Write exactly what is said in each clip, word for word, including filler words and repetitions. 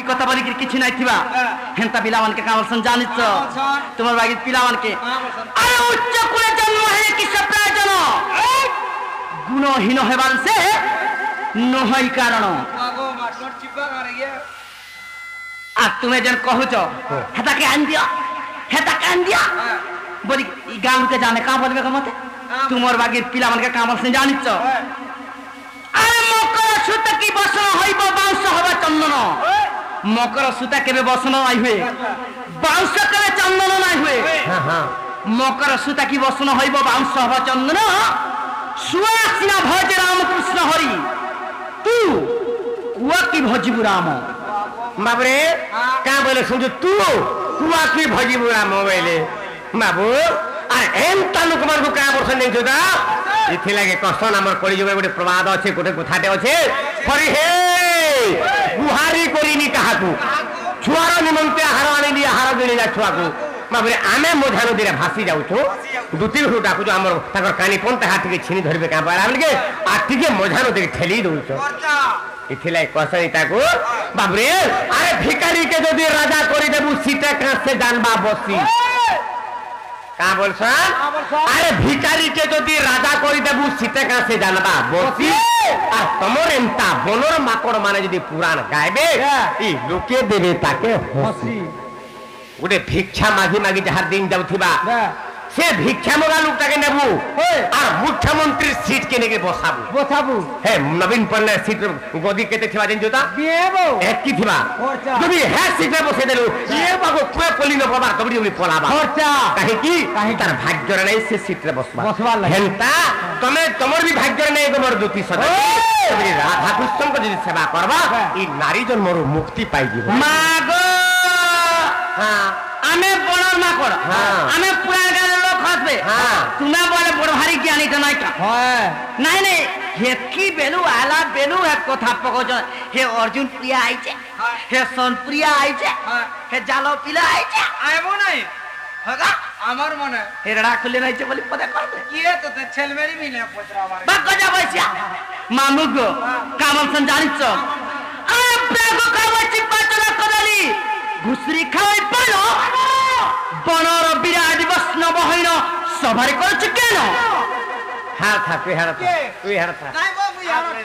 कथा बोली किछि नै थिबा हेंता पिलावन के कावलसन जानिछ तुमर बागी पिलावन के अरे उच्च कुले जन्म है कि सप्राय जन गुणहीन हेबान से नहई कारण आगो मास्टर चिपा करे आ तुम्हें जन कहूच हेता के आन दिया हेता के आन दिया बोली ई गाम के जाने का बोलबे मते तुमर बागी पिलावन के कावलसन जानिछ अरे मकर सुत की बसन हईब बाउंस हबा चंदन मकर सुता केबे बसन नाइ हुए बाउंस केबे चंदन नाइ हुए हां हां मकर सुता की बसन हईब बाउंस हबा चंदन सुआसिना भज राम कृष्ण हरि तू कुआ की भजिबु राम बाबरे का बोले सुन तू कुआ की भजिबु राम बोले बाबू आ एम तालुक मारगु का बसन नै जोदा इथि लागे कसन हमर करि जबे गोटे प्रवाद अछि गोटे कथाटे अछि हरि हे गुहारी करिनी काहाकू छुआर निमंते आहार आनी दिया आहार देली जा छुआकू बाबरे आमे मोझा नदी रे भासी जाउछु दुती घु डाकु हमर ताकर कानी पंता हाथ के छिनी धरबे का पारा बोलके आ टिके मोझा नदी के ठेली दउछु इथि लागे कसन इताकू बाबरे अरे भिखारी के जदी राजा करि देबु सीते का से जानबा बसी का बोलसा अरे भिखारी के जदी राजा करि देबु सीते का से जानबा बसी आ तमर एंता बनर माकड़ माने जदी पुराण गायबे ई लोके देबे ताके हसी गोटे भिक्षा मागी मागी जहार दिन जाउथिबा से भिक्षा मगा लोकटा के नेबु आ मुख्यमंत्री सीट के नेके बसाबु बसाबु हे नवीन पन्ने सीट गदी केते थिबा दिन जोता बिएबो एक की थिबा जदी हे सीट रे बसे देलु ये बागो कुए पोली न बाबा कबडी उली पलाबा खर्चा काहे की काहे तार भाग्य रे नै से सीट रे बसबा बसबा हेंता तमे तमर भी भाग्य रे नै गमर दुती सदा तबरी राधा कृष्ण को जदी सेवा करबा ई नारी जन्मरो मुक्ति पाइ दिबो मागो हां आमे बड़ माकड़ आमे पुराण गाल लोक हसबे तुमे बोले बड़ भारी ज्ञानी त नाइ का हां नाइ नाइ हेकी बेलु आला बेलु एक कथा पकोज हे अर्जुन प्रिया आइचे हे सन प्रिया आइचे हे जालो पिला आइचे आइबो नाइ हगा আমার মনে হেড়া খুলে নাইছে বলি পদে করবে কি তো তে ছেলমেরি মিলে পত্র আমার বাক গজা বইছিয়া মামু গো কামলসন জানিছ আ প্রাগো কাবচি পাতলা কদলি ঘুসরি খাওয়াই পালো বনর বিরাট বৈষ্ণব হইন সভারে করছ কেন হ্যাঁ থা তুই হারা থা তুই হারা থা নাই বাবু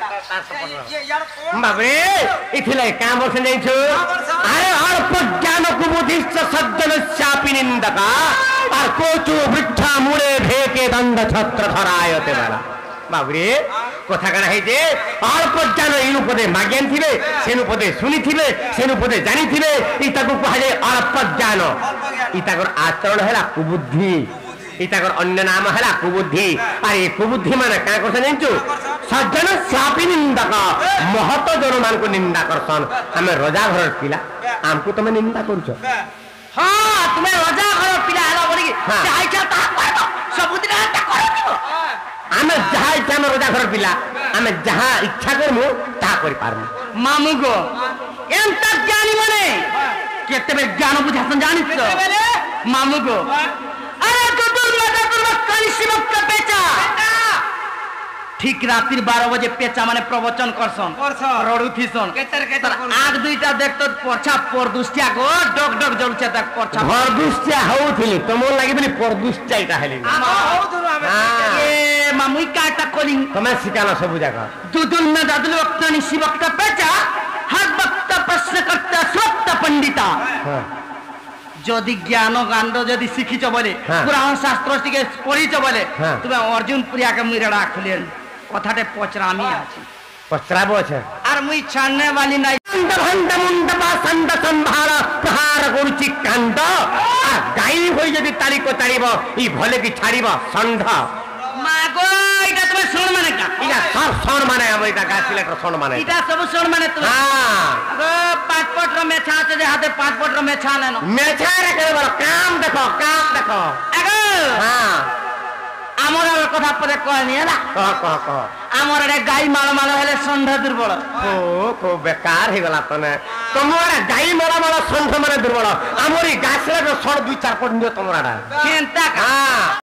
यार বাবরে ইথিলে কাম বসে যাইছো আরে অল্প জ্ঞান কুবুদ্ধিশ্চ সজ্জন চাপি নিন্দকা আর কোচু বৃদ্ধা মুড়ে ভেকে দণ্ড ছত্র ধরায়তে বালা বাবরে কথা কানা হইছে অল্প জ্ঞান ইনু পদে মাজ্ঞান থিবে সেনু পদে শুনি থিবে সেনু পদে জানি থিবে ইতাকু কহা যায় অল্প জ্ঞান ইতাকর আচরণ হেলা কুবুদ্ধি इताकर अन्य नाम है कुबुद्धि अरे कुबुद्धि माने का करछन जानछु सज्जन सापी निंदक महत जन मान को निंदा करछन हमें रजा घर पिला हमको तुम निंदा करछो हां तुम्हें रजा घर पिला हला बोली चाहे क्या ता करबो सबुदिन ता करथिबो हमें जहां इच्छा में रजा घर पिला हमें जहां इच्छा करमु ता करि पारमु मामू गो एंता ज्ञानी माने केते बे ज्ञान बुझासन जानिछ मामू गो अरे ठीक रातिर बारह बजे पेचा माने प्रवचन करसन रडुथीसन केतर केतर आग दुईटा देखतो परछा परदुष्टिया गो डग डग जलुचे तक परछा परदुष्टिया होउथिली तमो लागि बली परदुष्टिया इटा हेली हम होउथुनु हमें ए मामुई काटा कोली तमे सिकाना सब जागा दुदुल में दादुल वक्तनी शिवक्त पेचा हक वक्त प्रश्न करता सप्त पंडिता जदि ज्ञान गांड जदि शिखिच बोले पुराण शास्त्र टिके पढ़िच बोले तुमे अर्जुन प्रिया के मुइरडा खुलेन कथाटे पचरामी आछि पचराबो छ आर मुई छानने वाली नै अंड भंड मुंड बा संड संभार प्रहार गुरुचि कांड आ गाई होई जदि तारी को तारीबो ई भले की छाड़ीबो संढ मागो इटा तुमे सुन माने का इटा सब सुन माने हम इटा गासिले को सुन माने इटा सब सुन माने तू हां अगो पांच पट रो मेछा से हाथे पांच पट रो मेछा लेनो मेछा रे करे बोलो काम देखो काम देखो अगो हां आमर कथा परे कहनी हला कह कह कह आमर रे गाई माल माल हेले संढ दुर्बल ओ को बेकार हे गला तने तमरा गाई माल माल संढ माने दुर्बल आमरी गासिले रो सण दुई चार पट नियो तमराडा चिंता का हां